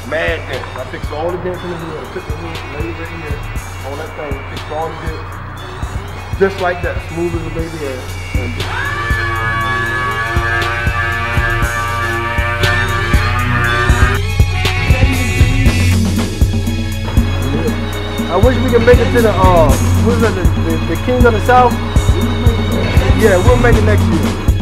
Mad dents. I fixed all the dents in the hood. I took the hood, laid it right here on that thing, fixed all the dents. Just like that, smooth as a baby ass. I wish we could make it to the what is that, the King of the South? Yeah, we'll make it next year.